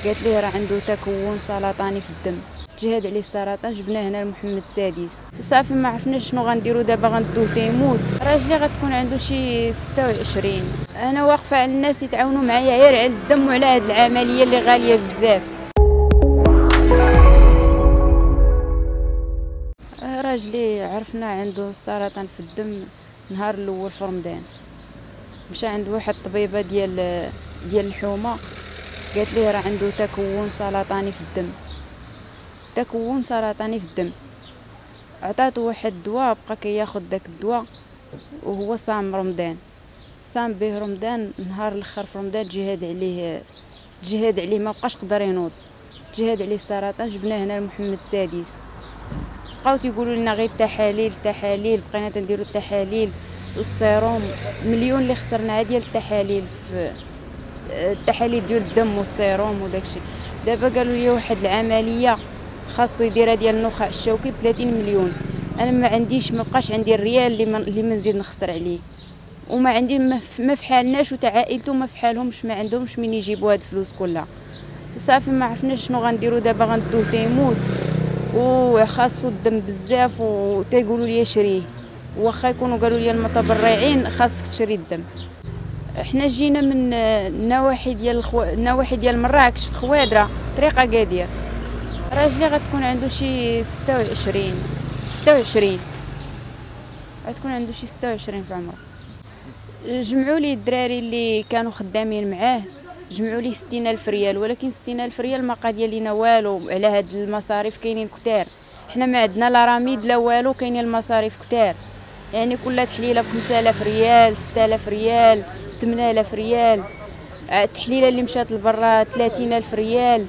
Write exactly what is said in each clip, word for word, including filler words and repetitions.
قالت ليه راه عنده تكون سرطاني في الدم، تجهد عليه السرطان، جبناه هنا لمحمد السادس. صافي ما عرفناش شنو غنديروا دابا، غندوه تيموت. راجلي غتكون عنده شي ستة وعشرين. انا واقفه على الناس يتعاونوا معايا غير على الدم وعلى هاد العمليه اللي غاليه بزاف. راجلي عرفنا عنده السرطان في الدم نهار الاول في رمضان، مشى عند واحد الطبيبه ديال ديال الحومه، قالت ليه راه عنده تكون سرطاني في الدم، تكون سرطاني في الدم. عطاتو واحد الدواء، بقى كياخذ داك الدواء وهو صام رمضان، صام به رمضان. نهار الاخر في رمضان تجهد عليه تجهد عليه ما بقاش قدر ينوض، تجهد عليه السرطان، جبناه هنا لمحمد السادس. بقاو تيقولوا لنا غير التحاليل التحاليل، بقينا تنديروا التحاليل والسيروم، مليون اللي خسرناها ديال التحاليل، في التحاليل ديال الدم والسيروم وداكشي. دابا قالوا لي واحد العمليه خاصو يديرها ديال النخاع الشوكي ب ثلاثين مليون. انا ما عنديش، ما بقاش عندي الريال اللي من اللي منزيد نخسر عليه، وما عندي ما في حالناش، وتا عائلته ما في حالهمش، ما عندهمش من يجيبوا هاد الفلوس كلها. صافي ما عرفناش شنو غنديروا دابا، غندوه تيموت وخاصو الدم بزاف، وتيقولوا لي شريه، واخا يكونوا قالوا لي المتبرعين خاصك تشري الدم. احنا جينا من النواحي ديال الخو... النواحي ديال مراكش، خوادره، طريقه قادير. راجلي غتكون عنده شي ستة وعشرين ستة وعشرين، غتكون عنده شي ستة وعشرين في عمره. جمعوا لي الدراري اللي كانوا خدامين معاه، جمعوا لي ستين ألف ريال، ولكن ستين ألف ريال ما قاد لينا والو على هاد المصاريف. كاينين كتار، حنا ما عندنا لا رميد لا والو، كاينين المصاريف كتار، يعني كل تحليله ب خمسة آلاف ريال، ستة آلاف ريال، ثمانية آلاف ريال. التحليله اللي مشات لبرا ثلاثين ألف ريال،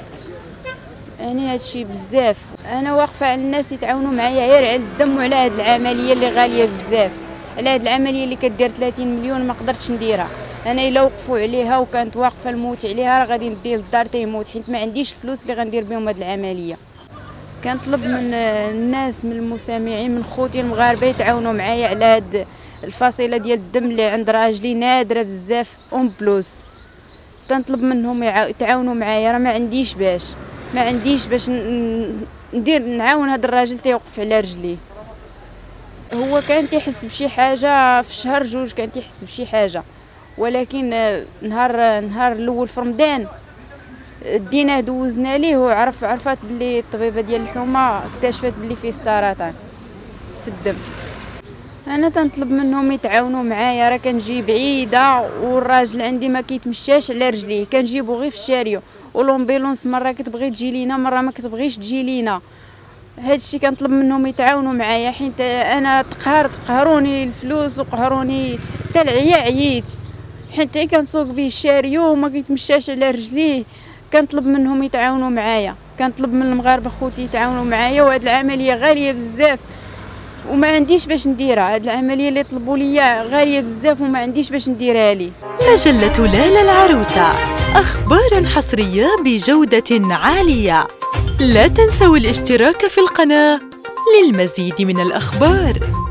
يعني هادشي بزاف. انا واقفه على الناس يتعاونوا معايا غير على الدم وعلى هاد العمليه اللي غاليه بزاف. على هاد العمليه اللي كدير ثلاثين مليون ما قدرتش نديرها انا. الا وقفوا عليها وكانت واقفه الموت عليها راه غادي ندير للدار تيموت، حيت ما عنديش الفلوس اللي غندير بهم هاد العمليه. كنطلب من الناس، من المستمعين، من خوتي المغاربه يتعاونوا معايا على هاد الفصيله ديال الدم اللي عند راجلي نادره بزاف اون بلوس. تنطلب منهم يتعاونوا معايا، راه ما عنديش باش ما عنديش باش ندير نعاون هذا الراجل تيوقف على رجليه. هو كان تيحس بشي حاجه في شهر جوج، كان تيحس بشي حاجه، ولكن نهار نهار الاول في رمضان دينا دوزنا ليه، وعرف عرفت بلي الطبيبه ديال الحومه اكتشفت بلي فيه السرطان في الدم. انا تنطلب منهم يتعاونوا معايا، راه كنجي بعيده والراجل عندي ما كيتمشاش على رجليه، كنجيبو غير في الشاريو، والامبيلونس مره كتبغي تجي لينا مره ما كتبغيش تجي لينا. هادشي كنطلب منهم يتعاونوا معايا، حيت انا تقهرت، قهروني الفلوس وقهروني حتى العيا، عييت حيت كنسوق به الشاريو وما كيتمشاش على رجليه. كنطلب منهم يتعاونوا معايا، كنطلب من المغاربه خوتي يتعاونوا معايا. وهاد العمليه غاليه بزاف وما عنديش باش نديرها، هاد العمليه اللي طلبوا ليا غاليه بزاف وما عنديش باش نديرها لي. مجله لالا العروسه، اخبار حصريه بجوده عاليه. لا تنسوا الاشتراك في القناه للمزيد من الاخبار.